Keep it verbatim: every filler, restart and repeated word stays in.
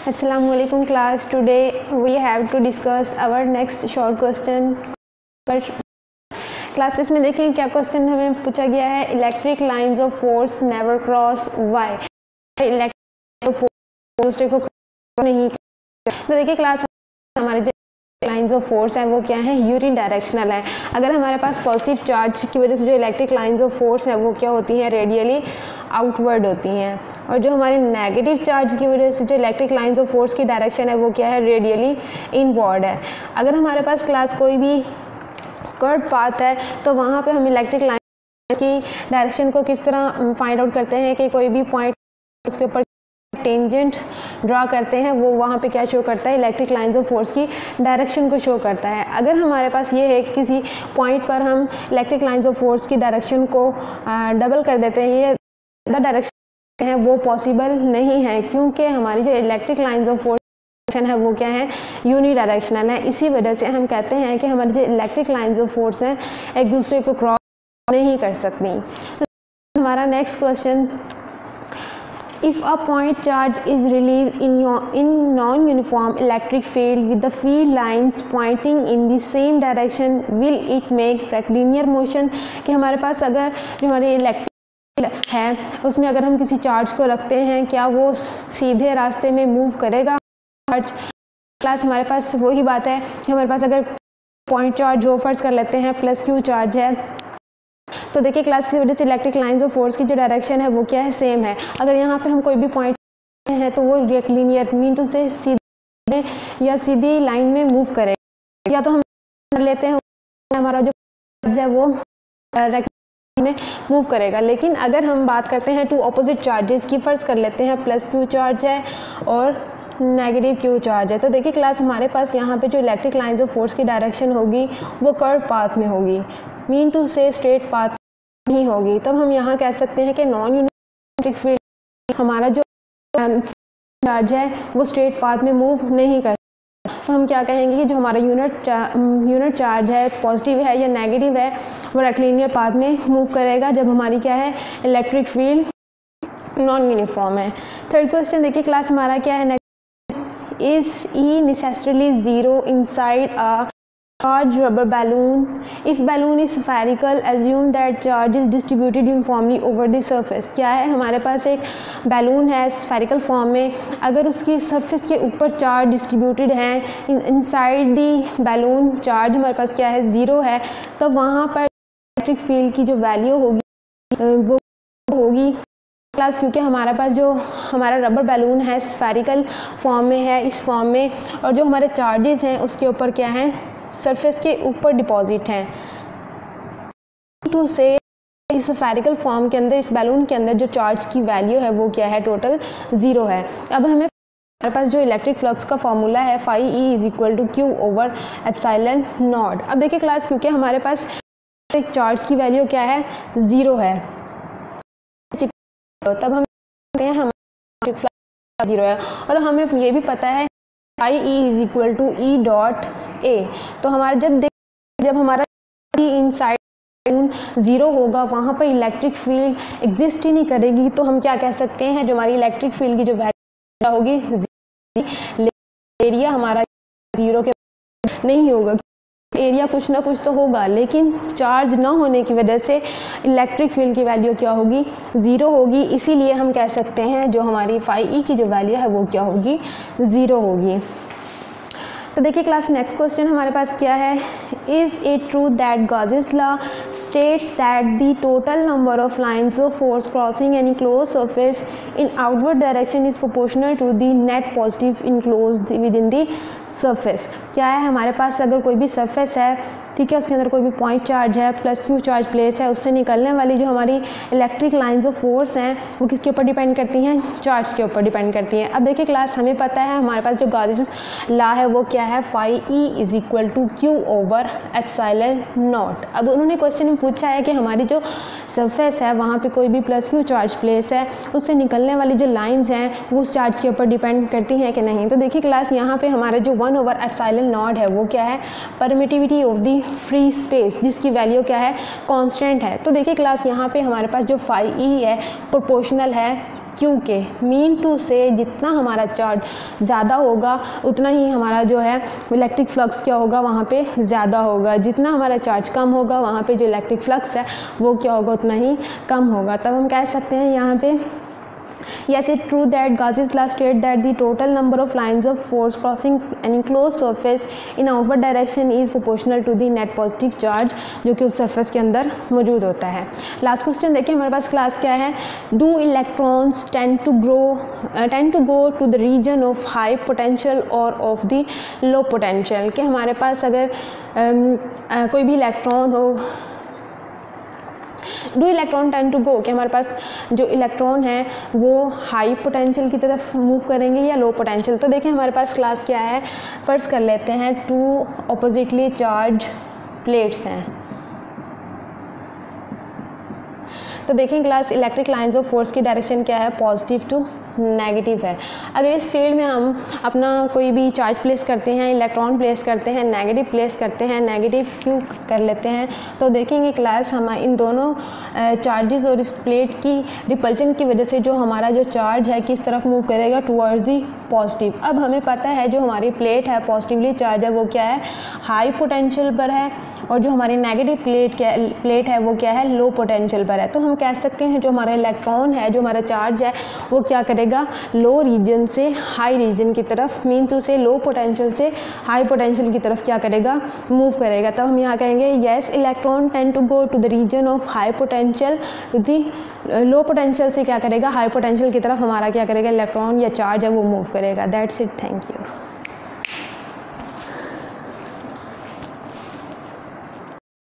Assalamualaikum class. Today we have to discuss our next short question. Classes में देखिए क्या question हमें पूछा गया है। Electric lines of force never cross why. Electric force दूसरे को नहीं। तो देखिए क्लास हमारे जो लाइंस ऑफ फोर्स है वो क्या है, यूनि डायरेक्शनल है। अगर हमारे पास पॉजिटिव चार्ज की वजह से जो इलेक्ट्रिक लाइंस ऑफ फोर्स है वो क्या होती हैं, रेडियली आउटवर्ड होती हैं, और जो हमारे नेगेटिव चार्ज की वजह से जो इलेक्ट्रिक लाइंस ऑफ फोर्स की डायरेक्शन है वो क्या है, रेडियली इनवर्ड है। अगर हमारे पास क्लास कोई भी कर्व पाथ है तो वहाँ पे हम इलेक्ट्रिक लाइन की डायरेक्शन को किस तरह फाइंड आउट करते हैं कि कोई भी पॉइंट उसके ऊपर टेंजेंट ड्रा करते हैं, वो वहाँ पे क्या शो करता है, इलेक्ट्रिक लाइंस ऑफ फोर्स की डायरेक्शन को शो करता है। अगर हमारे पास ये है कि किसी पॉइंट पर हम इलेक्ट्रिक लाइंस ऑफ फोर्स की डायरेक्शन को डबल कर देते हैं, ये द डायरेक्शन है वो पॉसिबल नहीं है, क्योंकि हमारी जो इलेक्ट्रिक लाइंस ऑफ फोर्स है वो क्या है, यूनि डायरेक्शनल है। इसी वजह से हम कहते हैं कि हमारी जो इलेक्ट्रिक लाइंस ऑफ फोर्स हैं एक दूसरे को क्रॉस नहीं कर सकती। हमारा next question, if a point charge is released in your in non-uniform electric field with the field lines pointing in the same direction, will it make rectilinear motion? कि हमारे पास अगर जो हमारी इलेक्ट्रिक है उसमें अगर हम किसी चार्ज को रखते हैं, क्या वो सीधे रास्ते में मूव करेगा चार्ज? क्लास हमारे पास वही बात है कि हमारे पास अगर पॉइंट चार्ज हो, फर्ज कर लेते हैं प्लस क्यू चार्ज है, तो देखिए क्लास की वजह से इलेक्ट्रिक लाइंस ऑफ फोर्स की जो डायरेक्शन है वो क्या है, सेम है। अगर यहाँ पे हम कोई भी पॉइंट है तो वो रेक्टलिनियर मीन टू से सीधे या सीधी लाइन में मूव करेगा, या तो हम कर लेते हैं हमारा जो चार्ज है वो रेक्टलिनियर में मूव करेगा। लेकिन अगर हम बात करते हैं टू अपोजिट चार्जेस की, फर्ज कर लेते हैं प्लस क्यू चार्ज है और नेगेटिव क्यू चार्ज है, तो देखिए क्लास हमारे पास यहाँ पे जो इलेक्ट्रिक लाइंस ऑफ फोर्स की डायरेक्शन होगी वो कर्व पाथ में होगी, मीन टू से स्ट्रेट पाथ नहीं होगी। तब हम यहाँ कह सकते हैं कि नॉन यूनिट फील्ड हमारा जो चार्ज है वो स्ट्रेट पाथ में मूव नहीं करता। तो हम क्या कहेंगे कि जो हमारा यूनिट यूनिट चार्ज है, पॉजिटिव है या नेगेटिव है, वो रेक्टलिनियर पाथ में मूव करेगा जब हमारी क्या है, इलेक्ट्रिक फील्ड नॉन यूनिफॉर्म है। थर्ड क्वेश्चन देखिए क्लास हमारा क्या है, is E necessarily zero inside a large rubber balloon? If balloon is spherical, assume that charge is distributed uniformly over the surface. क्या है, हमारे पास एक बैलून है स्फेरिकल फॉर्म में, अगर उसकी सरफेस के ऊपर चार्ज डिस्ट्रीब्यूटेड हैं, इनसाइड दी बैलून चार्ज हमारे पास क्या है, ज़ीरो है, तब वहाँ पर इलेक्ट्रिक फील्ड की जो वैल्यू होगी वो होगी क्लास, क्योंकि हमारे पास जो हमारा रबर बैलून है स्फेरिकल फॉर्म में है, इस फॉर्म में, और जो हमारे चार्जेस हैं उसके ऊपर क्या है, सरफेस के ऊपर डिपॉजिट हैं। टू से इस स्फेरिकल फॉर्म के अंदर, इस बैलून के अंदर जो चार्ज की वैल्यू है वो क्या है, टोटल ज़ीरो है। अब हमें हमारे पास जो इलेक्ट्रिक फ्लक्स का फॉर्मूला है phi E is equal to Q over epsilon naught. अब देखिए क्लास क्योंकि हमारे पास एक चार्ज की वैल्यू क्या है, ज़ीरो है, तब हम कहते हैं हमारा फ्लक्स जीरो है, और हमें ये भी पता है I E is equal to E dot A. तो हमारा जब देख जब हमारा इनसाइड ज़ीरो होगा वहाँ पर इलेक्ट्रिक फील्ड एग्जिस्ट ही नहीं करेगी, तो हम क्या कह सकते हैं, जो हमारी इलेक्ट्रिक फील्ड की जो वैल्यू होगी, एरिया हमारा ज़ीरो के नहीं होगा, एरिया कुछ ना कुछ तो होगा, लेकिन चार्ज ना होने की वजह से इलेक्ट्रिक फील्ड की वैल्यू क्या होगी, ज़ीरो होगी। इसीलिए हम कह सकते हैं जो हमारी फाई ई की जो वैल्यू है वो क्या होगी, ज़ीरो होगी। तो देखिए क्लास नेक्स्ट क्वेश्चन हमारे पास क्या है, is it true that Gauss's law states that the total number of lines of force crossing any close surface in outward direction is proportional to the net positive enclose within the surface? क्या है, हमारे पास अगर कोई भी surface है, ठीक है, उसके अंदर कोई भी पॉइंट चार्ज है, प्लस क्यू चार्ज प्लेस है, उससे निकलने वाली जो हमारी इलेक्ट्रिक लाइंस ऑफ फोर्स हैं वो किसके ऊपर डिपेंड करती हैं, चार्ज के ऊपर डिपेंड करती हैं। अब देखिए क्लास हमें पता है हमारे पास जो गॉसेस लॉ है वो क्या है, phi E is equal to Q over epsilon naught. अब उन्होंने क्वेश्चन में पूछा है कि हमारी जो सरफेस है वहाँ पे कोई भी प्लस क्यू चार्ज प्लेस है, उससे निकलने वाली जो लाइंस हैं वो उस चार्ज के ऊपर डिपेंड करती हैं कि नहीं। तो देखिए क्लास यहाँ पे हमारा जो वन ओवर एप्सिलॉन नॉट है वो क्या है, permittivity of the free space, जिसकी वैल्यू क्या है, कांस्टेंट है। तो देखिए क्लास यहाँ पे हमारे पास जो फाई ई है प्रोपोर्शनल है क्यू के, मीन टू से जितना हमारा चार्ज ज़्यादा होगा उतना ही हमारा जो है इलेक्ट्रिक फ्लक्स क्या होगा वहाँ पे ज़्यादा होगा, जितना हमारा चार्ज कम होगा वहाँ पे जो इलेक्ट्रिक फ्लक्स है वो क्या होगा उतना ही कम होगा। तब हम कह सकते हैं यहाँ पे yes it's true that Gauss's law state that the total number of lines of force crossing an enclosed surface in outward direction is proportional to the net positive charge जो कि उस surface के अंदर मौजूद होता है। लास्ट क्वेश्चन देखिए हमारे पास क्लास क्या है, do electrons tend to grow uh, tend to go to the region of high potential or of the low potential, कि हमारे पास अगर um, uh, कोई भी इलेक्ट्रॉन हो, do electron tend to go, कि हमारे पास जो इलेक्ट्रॉन है वो हाई पोटेंशियल की तरफ मूव करेंगे या लो पोटेंशियल। तो देखें हमारे पास क्लास क्या है, फर्स्ट कर लेते हैं टू ऑपोजिटली चार्ज प्लेट्स हैं। तो देखें class electric lines of force की डायरेक्शन क्या है, पॉजिटिव टू नेगेटिव है। अगर इस फील्ड में हम अपना कोई भी चार्ज प्लेस करते हैं, इलेक्ट्रॉन प्लेस करते हैं, नेगेटिव प्लेस करते हैं, नेगेटिव क्यू कर लेते हैं, तो देखेंगे क्लास हम इन दोनों चार्जेस और इस प्लेट की रिपल्शन की वजह से जो हमारा जो चार्ज है किस तरफ मूव करेगा, टुवर्ड्स दी पॉजिटिव। अब हमें पता है जो हमारी प्लेट है पॉजिटिवली चार्ज है वो क्या है, हाई पोटेंशियल पर है, और जो हमारी नेगेटिव प्लेट क्या प्लेट है वो क्या है, लो पोटेंशियल पर है। तो हम कह सकते हैं जो हमारा इलेक्ट्रॉन है, जो हमारा चार्ज है वो क्या करेगा, लो रीजन से हाई रीजन की तरफ, मीन टू से लो पोटेंशियल से हाई पोटेंशियल की तरफ क्या करेगा, मूव करेगा। तब हम यहाँ कहेंगे yes electron tend to go to the region of high potential, to the low potential से क्या करेगा, हाई पोटेंशियल की तरफ हमारा क्या करेगा इलेक्ट्रॉन या चार्ज है वो मूव करेगा। That's it, thank you.